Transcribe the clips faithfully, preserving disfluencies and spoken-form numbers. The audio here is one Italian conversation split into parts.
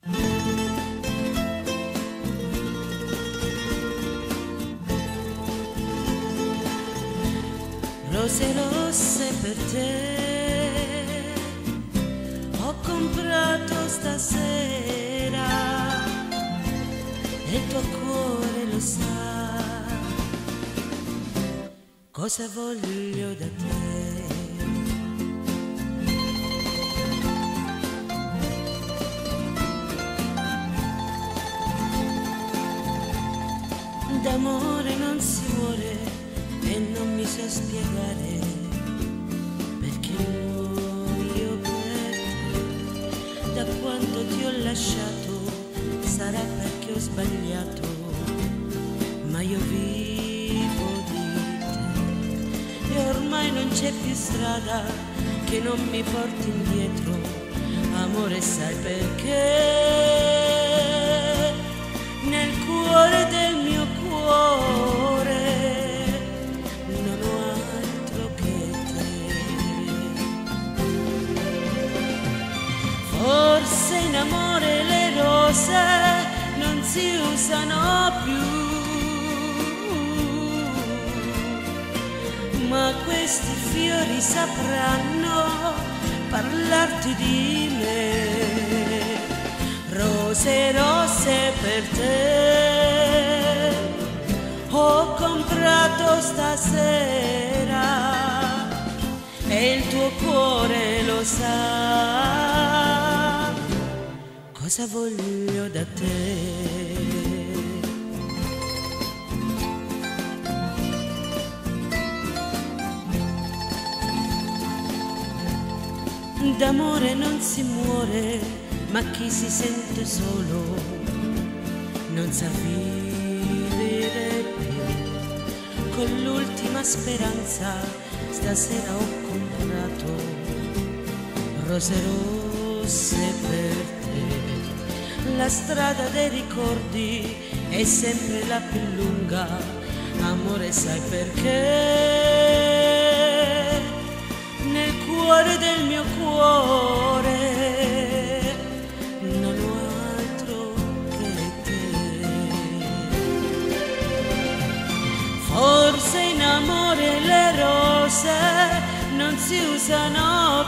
Rose rosse per te ho comprato stasera e il tuo cuore lo sa cosa voglio da te. D'amore non si muore e non mi so spiegare perché muoio per te. Da quando ti ho lasciato sarà perché ho sbagliato, ma io vivo di te e ormai non c'è più strada che non mi porti indietro. Amore, sai perché? Nel cuore del mio cuore non ho altro che te. Forse in amore le rose non si usano più, ma questi fiori sapranno parlarti di me. Rose rosse per te ho comprato stasera e il tuo cuore lo sa cosa voglio da te. D'amore non si muore, ma chi si sente solo non sa vivere più. Con l'ultima speranza stasera ho comprato rose rosse per te. La strada dei ricordi è sempre la più lunga, amore, sai perché? Nel cuore del mio cuore non ho altro che te. Forse in amore le rose non si usano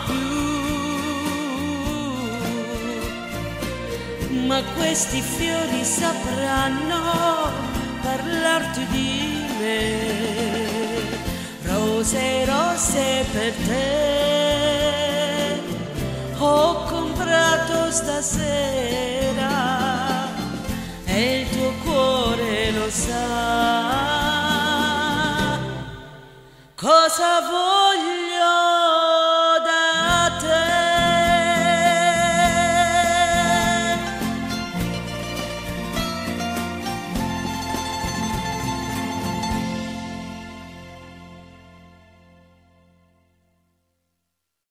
più, ma questi fiori sapranno parlarti di me. Rose rosse per te ho comprato stasera e il tuo cuore lo sa cosa vuoi